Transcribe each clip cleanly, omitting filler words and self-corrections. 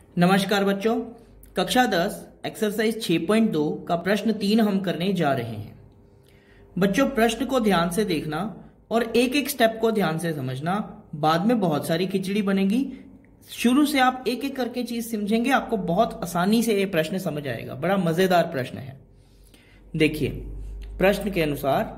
नमस्कार बच्चों, कक्षा 10 एक्सरसाइज 6.2 का प्रश्न 3 हम करने जा रहे हैं। बच्चों, प्रश्न को ध्यान से देखना और एक एक स्टेप को ध्यान से समझना। बाद में बहुत सारी खिचड़ी बनेगी। शुरू से आप एक एक करके चीज समझेंगे, आपको बहुत आसानी से ये प्रश्न समझ आएगा। बड़ा मजेदार प्रश्न है। देखिए, प्रश्न के अनुसार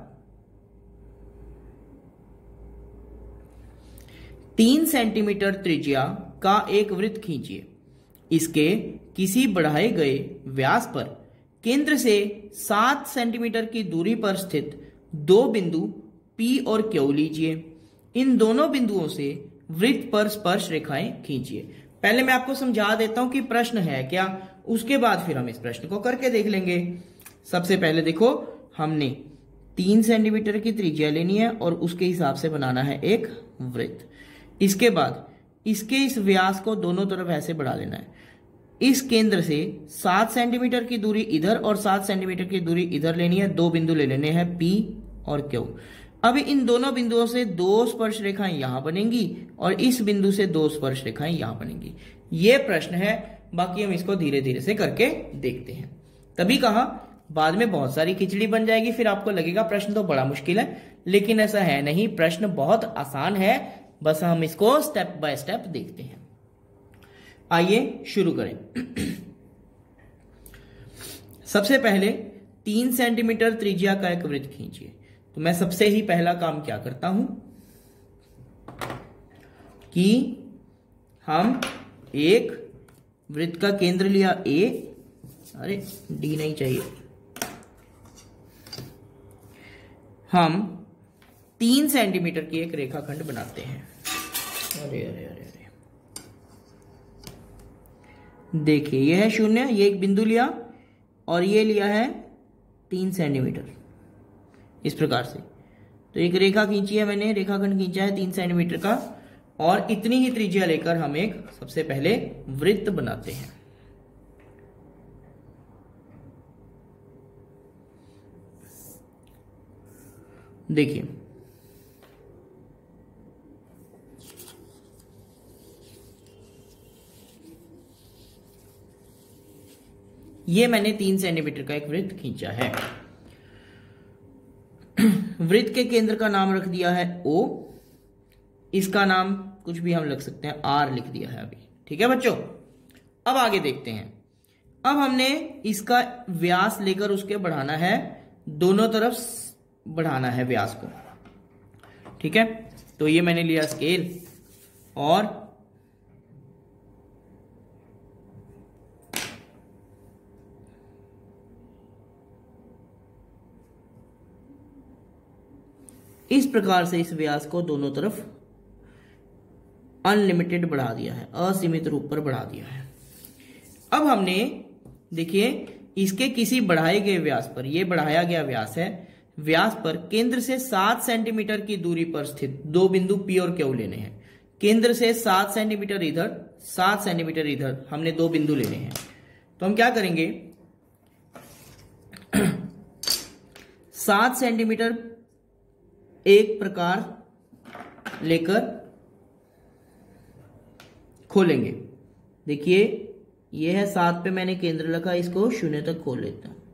3 सेंटीमीटर त्रिज्या का एक वृत्त खींचिए। इसके किसी बढ़ाए गए व्यास पर केंद्र से 7 सेंटीमीटर की दूरी पर स्थित दो बिंदु P और Q लीजिए। इन दोनों बिंदुओं से वृत्त पर स्पर्श रेखाएं खींचिए। पहले मैं आपको समझा देता हूं कि प्रश्न है क्या, उसके बाद फिर हम इस प्रश्न को करके देख लेंगे। सबसे पहले देखो, हमने 3 सेंटीमीटर की त्रिज्या लेनी है और उसके हिसाब से बनाना है एक वृत्त। इसके बाद इसके इस व्यास को दोनों तरफ ऐसे बढ़ा लेना है। इस केंद्र से 7 सेंटीमीटर की दूरी इधर और 7 सेंटीमीटर की दूरी इधर लेनी है। दो बिंदु ले लेने हैं P और Q। अब इन दोनों बिंदुओं से दो स्पर्श रेखाएं यहां बनेंगी और इस बिंदु से दो स्पर्श रेखाएं यहां बनेंगी। यह प्रश्न है, बाकी हम इसको धीरे धीरे से करके देखते हैं। तभी कहा, बाद में बहुत सारी खिचड़ी बन जाएगी, फिर आपको लगेगा प्रश्न तो बड़ा मुश्किल है, लेकिन ऐसा है नहीं। प्रश्न बहुत आसान है, बस हम इसको स्टेप बाय स्टेप देखते हैं। आइए शुरू करें। सबसे पहले 3 सेंटीमीटर त्रिज्या का एक वृत्त खींचिए। तो मैं सबसे ही पहला काम क्या करता हूं कि हम एक वृत्त का केंद्र लिया A, अरे D नहीं चाहिए, हम 3 सेंटीमीटर की एक रेखाखंड बनाते हैं। अरे अरे अरे अरे, देखिए यह है 0, ये एक बिंदु लिया और ये लिया है 3 सेंटीमीटर, इस प्रकार से। तो एक रेखा खींची है मैंने, रेखाखंड खींचा है 3 सेंटीमीटर का, और इतनी ही त्रिज्या लेकर हम एक सबसे पहले वृत्त बनाते हैं। देखिए, ये मैंने 3 सेंटीमीटर का एक वृत्त खींचा है। वृत्त के केंद्र का नाम रख दिया है O। इसका नाम कुछ भी हम लिख सकते हैं, R लिख दिया है अभी। ठीक है बच्चों, अब आगे देखते हैं। अब हमने इसका व्यास लेकर उसके बढ़ाना है, दोनों तरफ बढ़ाना है व्यास को। ठीक है, तो ये मैंने लिया स्केल और इस प्रकार से इस व्यास को दोनों तरफ अनलिमिटेड बढ़ा दिया है, असीमित रूप पर बढ़ा दिया है। अब हमने देखिए, इसके किसी बढ़ाए गए व्यास पर, यह बढ़ाया गया व्यास है, व्यास पर केंद्र से 7 सेंटीमीटर की दूरी पर स्थित दो बिंदु P और Q लेने हैं। केंद्र से 7 सेंटीमीटर इधर, 7 सेंटीमीटर इधर, हमने दो बिंदु लेने हैं। तो हम क्या करेंगे, 7 सेंटीमीटर एक प्रकार लेकर खोलेंगे। देखिए, यह है 7 पे मैंने केंद्र रखा, इसको 0 तक खोल लेता हूं।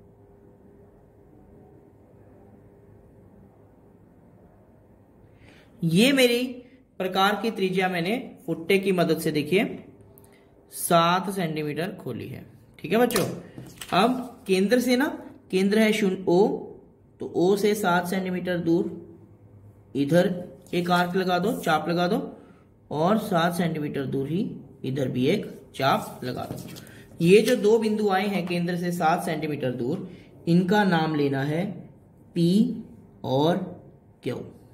ये मेरी प्रकार की त्रिज्या मैंने फुट्टे की मदद से देखिए 7 सेंटीमीटर खोली है। ठीक है बच्चों, अब केंद्र से ना, केंद्र है 0 O, तो O से 7 सेंटीमीटर दूर इधर एक आर्क लगा दो, चाप लगा दो, और 7 सेंटीमीटर दूर ही इधर भी एक चाप लगा दो। ये जो दो बिंदु आए हैं केंद्र से 7 सेंटीमीटर दूर, इनका नाम लेना है P और Q।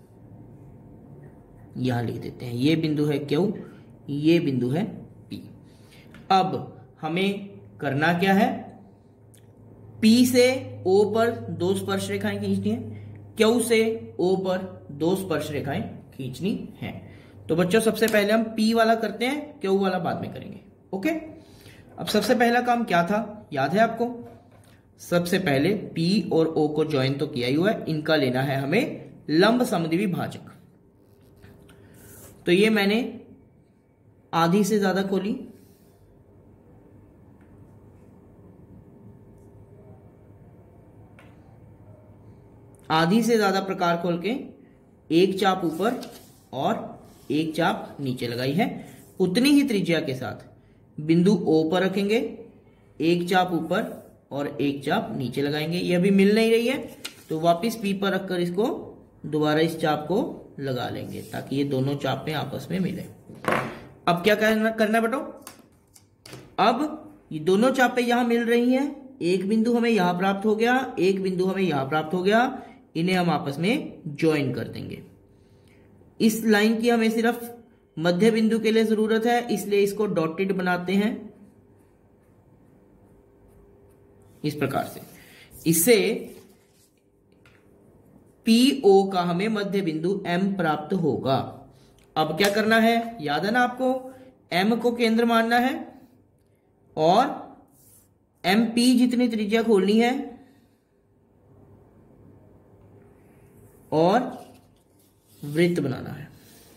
यहां लिख देते हैं, ये बिंदु है Q, ये बिंदु है P। अब हमें करना क्या है, P से O पर दो स्पर्श रेखाएं खींचनी है, Q से O पर दो स्पर्श रेखाएं खींचनी है। तो बच्चों, सबसे पहले हम P वाला करते हैं, Q वाला बाद में करेंगे। ओके, अब सबसे पहला काम क्या था, याद है आपको? सबसे पहले P और O को ज्वाइन तो किया ही हुआ है, इनका लेना है हमें लंब समद्विभाजक भाजक। तो ये मैंने आधी से ज्यादा खोली, आधी से ज्यादा प्रकार खोल के एक चाप ऊपर और एक चाप नीचे लगाई है। उतनी ही त्रिज्या के साथ बिंदु O पर रखेंगे, एक चाप ऊपर और एक चाप नीचे लगाएंगे। यह भी मिल नहीं रही है तो वापस P पर रखकर इसको दोबारा इस चाप को लगा लेंगे ताकि ये दोनों चापें आपस में मिले। अब क्या करना बेटो, अब ये दोनों चापें यहां मिल रही हैं, एक बिंदु हमें यहां प्राप्त हो गया, एक बिंदु हमें यहां प्राप्त हो गया, इन्हें हम आपस में ज्वाइन कर देंगे। इस लाइन की हमें सिर्फ मध्य बिंदु के लिए जरूरत है, इसलिए इसको डॉटेड बनाते हैं इस प्रकार से। इससे PO का हमें मध्य बिंदु M प्राप्त होगा। अब क्या करना है, याद है ना आपको, M को केंद्र मानना है और MP जितनी त्रिज्या खोलनी है और वृत्त बनाना है।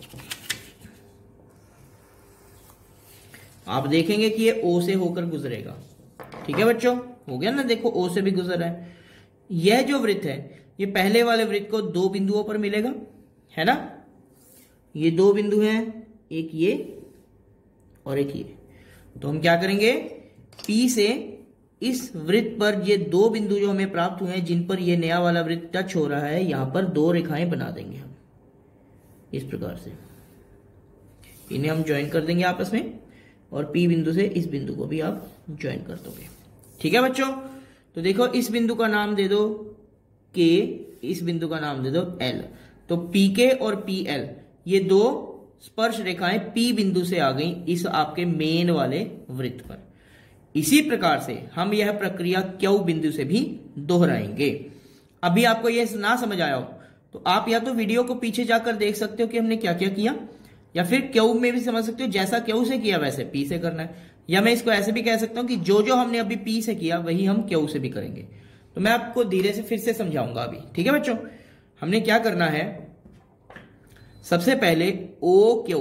आप देखेंगे कि ये O से होकर गुजरेगा। ठीक है बच्चों, हो गया ना, देखो O से भी गुजर रहा है। यह जो वृत्त है ये पहले वाले वृत्त को दो बिंदुओं पर मिलेगा, है ना। ये दो बिंदु हैं, एक ये और एक ये। तो हम क्या करेंगे, P से इस वृत्त पर ये दो बिंदु जो हमें प्राप्त हुए हैं, जिन पर ये नया वाला वृत्त टच हो रहा है, यहां पर दो रेखाएं बना देंगे हम इस प्रकार से। इन्हें हम ज्वाइन कर देंगे आपस में और P बिंदु से इस बिंदु को भी आप ज्वाइन कर दोगे। ठीक है बच्चों, तो देखो इस बिंदु का नाम दे दो K, इस बिंदु का नाम दे दो L। तो PK और PL ये दो स्पर्श रेखाएं P बिंदु से आ गई इस आपके मेन वाले वृत्त पर। इसी प्रकार से हम यह प्रक्रिया Q बिंदु से भी दोहराएंगे। अभी आपको यह ना समझ आया हो तो आप या तो वीडियो को पीछे जाकर देख सकते हो कि हमने क्या क्या किया, या फिर Q में भी समझ सकते हो, जैसा Q से किया वैसे P से करना है। या मैं इसको ऐसे भी कह सकता हूं कि जो जो हमने अभी P से किया वही हम Q से भी करेंगे। तो मैं आपको धीरे से फिर से समझाऊंगा अभी। ठीक है बच्चों, हमने क्या करना है, सबसे पहले OQ,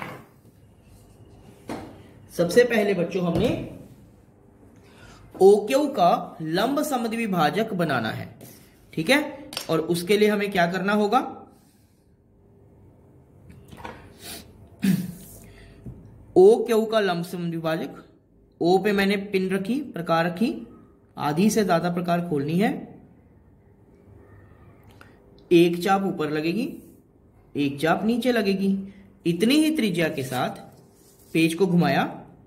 सबसे पहले बच्चों हमने OQ का लंब समद्विभाजक बनाना है। ठीक है, और उसके लिए हमें क्या करना होगा, OQ का लंब समद्विभाजक, O पे मैंने पिन रखी, प्रकार रखी, आधी से ज्यादा प्रकार खोलनी है, एक चाप ऊपर लगेगी, एक चाप नीचे लगेगी। इतनी ही त्रिज्या के साथ पेज को घुमाया,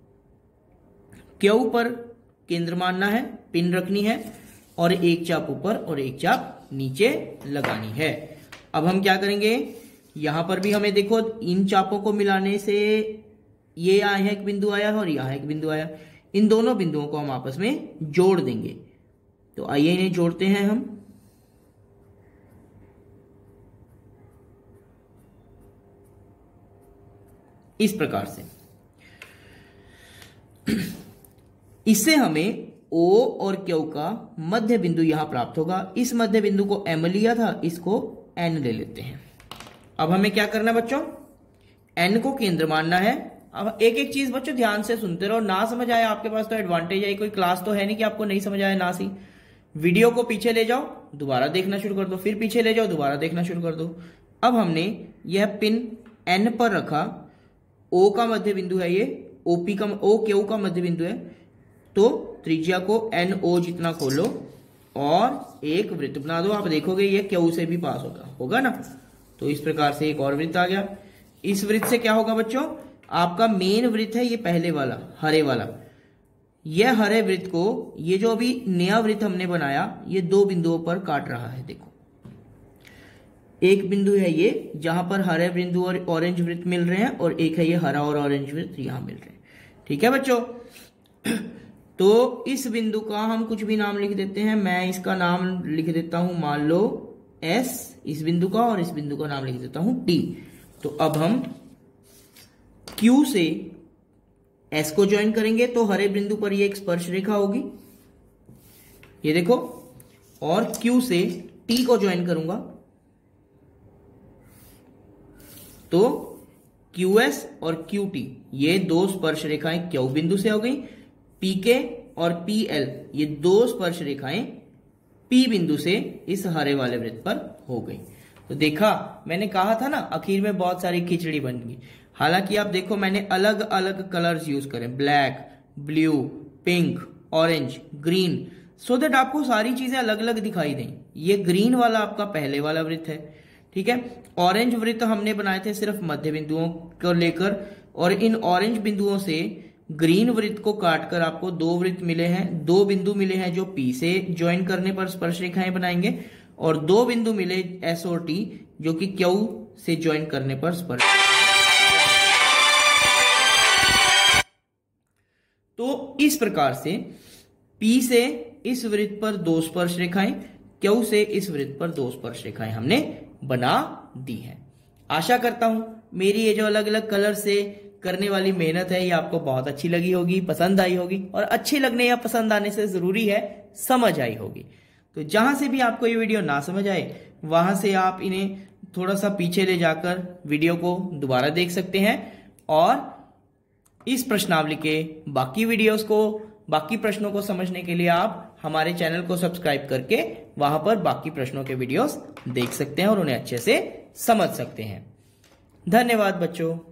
Q पर केंद्र मानना है, पिन रखनी है और एक चाप ऊपर और एक चाप नीचे लगानी है। अब हम क्या करेंगे, यहां पर भी हमें देखो इन चापों को मिलाने से ये यहां एक बिंदु आया और यहां एक बिंदु आया, इन दोनों बिंदुओं को हम आपस में जोड़ देंगे। तो आइए इन्हें जोड़ते हैं हम। इस प्रकार से इससे हमें O और Q का मध्य बिंदु यहां प्राप्त होगा। इस मध्य बिंदु को M लिया था, इसको N ले लेते हैं। अब हमें क्या करना है बच्चों, N को केंद्र मानना है। अब एक एक चीज बच्चों ध्यान से सुनते रहो, ना समझ आए आपके पास तो एडवांटेज है, कोई क्लास तो है नहीं कि आपको नहीं समझ आए ना सी। वीडियो को पीछे ले जाओ, दोबारा देखना शुरू कर दो, फिर पीछे ले जाओ, दोबारा देखना शुरू कर दो। अब हमने यह पिन N पर रखा, O का मध्य बिंदु है ये, OQ का मध्य बिंदु है, तो त्रिज्या को NO जितना खोलो और एक वृत्त बना दो। आप देखोगे ये Q से भी पास होगा ना। तो इस प्रकार से एक और वृत्त आ गया। इस वृत्त से क्या होगा बच्चों, आपका मेन वृत्त है ये पहले वाला हरे वाला, यह हरे वृत्त को ये जो अभी नया वृत्त हमने बनाया ये दो बिंदुओं पर काट रहा है। देखो एक बिंदु है ये जहां पर हरे बिंदु और ऑरेंज वृत्त मिल रहे हैं, और एक है ये हरा और ऑरेंज वृत्त यहां मिल रहे हैं। ठीक है बच्चों, तो इस बिंदु का हम कुछ भी नाम लिख देते हैं। मैं इसका नाम लिख देता हूं मान लो S इस बिंदु का, और इस बिंदु का नाम लिख देता हूं T। तो अब हम Q से S को ज्वाइन करेंगे तो हरे बिंदु पर ये एक स्पर्श रेखा होगी, ये देखो, और Q से T को ज्वाइन करूंगा तो QS और QT ये दो स्पर्श रेखाएं Q बिंदु से हो गई। PK और PL ये दो स्पर्श रेखाएं P बिंदु से इस हरे वाले वृत्त पर हो गई। तो देखा, मैंने कहा था ना आखिर में बहुत सारी खिचड़ी बन गई। हालांकि आप देखो मैंने अलग अलग कलर्स यूज करें, black, blue, pink, orange, green, so that आपको सारी चीजें अलग अलग दिखाई दें। ये ग्रीन वाला आपका पहले वाला वृत्त है, ठीक है। ऑरेंज वृत्त हमने बनाए थे सिर्फ मध्य बिंदुओं को लेकर, और इन ऑरेंज बिंदुओं से ग्रीन वृत्त को काटकर आपको दो वृत्त मिले हैं, दो बिंदु मिले हैं जो P से ज्वाइन करने पर स्पर्श रेखाएं बनाएंगे, और दो बिंदु मिले S और T जो कि Q से ज्वाइन करने पर स्पर्श। तो इस प्रकार से P से इस वृत्त पर दो स्पर्श रेखाएं, Q से इस वृत्त पर दो स्पर्श रेखाएं हमने बना दी है। आशा करता हूं मेरी ये जो अलग अलग कलर से करने वाली मेहनत है ये आपको बहुत अच्छी लगी होगी, पसंद आई होगी, और अच्छे लगने या पसंद आने से जरूरी है समझ आई होगी। तो जहां से भी आपको ये वीडियो ना समझ आए वहां से आप इन्हें थोड़ा सा पीछे ले जाकर वीडियो को दोबारा देख सकते हैं, और इस प्रश्नावली के बाकी वीडियोस को, बाकी प्रश्नों को समझने के लिए आप हमारे चैनल को सब्सक्राइब करके वहां पर बाकी प्रश्नों के वीडियोस देख सकते हैं और उन्हें अच्छे से समझ सकते हैं। धन्यवाद बच्चों।